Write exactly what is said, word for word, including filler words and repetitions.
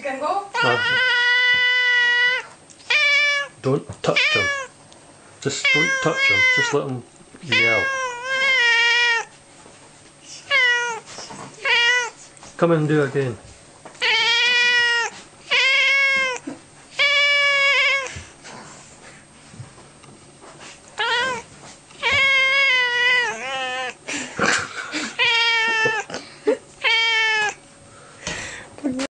can go? Uh, don't touch him. Just don't touch him. Just let him yell. Come and do again.